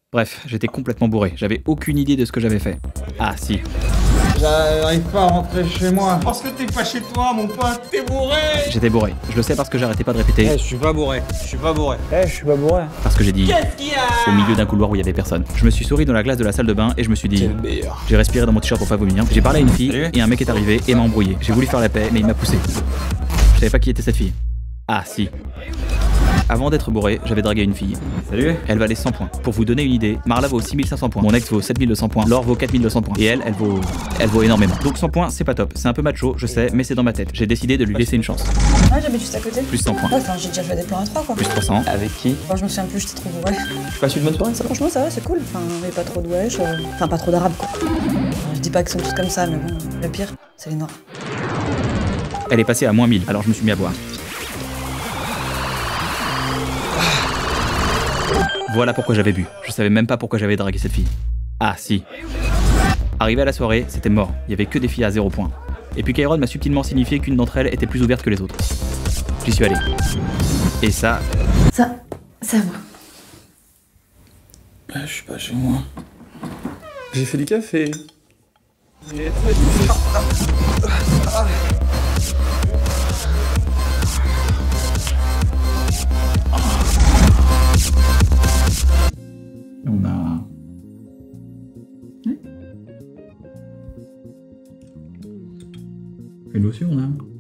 Bref, j'étais complètement bourré, j'avais aucune idée de ce que j'avais fait. Ah si. J'arrive pas à rentrer chez moi. Parce que t'es pas chez toi, mon pote, t'es bourré. J'étais bourré. Je le sais parce que j'arrêtais pas de répéter. Je suis pas bourré, je suis pas bourré. Je suis pas bourré. Parce que j'ai dit Qu'est-ce qu'il y a? au milieu d'un couloir où il y avait personne. Je me suis souri dans la glace de la salle de bain et je me suis dit le meilleur. j'ai respiré dans mon t-shirt pour pas vomir. J'ai parlé à une fille Salut. et un mec est arrivé et m'a embrouillé. J'ai voulu faire la paix mais il m'a poussé. Je savais pas qui était cette fille. Ah si. Avant d'être bourré, j'avais dragué une fille. Salut. Elle valait 100 points. Pour vous donner une idée, Marla vaut 6500 points. Mon ex vaut 7200 points. Laure vaut 4200 points. Et elle vaut énormément. Donc 100 points, c'est pas top. C'est un peu macho, je sais, mais c'est dans ma tête. J'ai décidé de lui laisser une chance. Ouais, j'habite juste à côté. Plus 100 points. Ouais, enfin, j'ai déjà fait des plans à 3 quoi. Plus 300. Avec qui? Bon, je me souviens plus, j'étais trop bourrée. Tu passes une bonne soirée, ça va? Franchement, ça va, c'est cool. Enfin, il y a pas trop de wesh. Enfin, pas trop d'arabes quoi. Je dis pas qu'ils sont tous comme ça, mais bon, le pire, c'est les noirs. Elle est passée à moins 1000, alors je me suis mis à boire. Voilà pourquoi j'avais bu. Je savais même pas pourquoi j'avais dragué cette fille. Ah si. Arrivé à la soirée, c'était mort. Il y avait que des filles à 0 points. Et puis Kairon m'a subtilement signifié qu'une d'entre elles était plus ouverte que les autres. J'y suis allé. Et ça... Ça va. Je suis pas chez moi. J'ai fait du café. On a... Et nous aussi on a...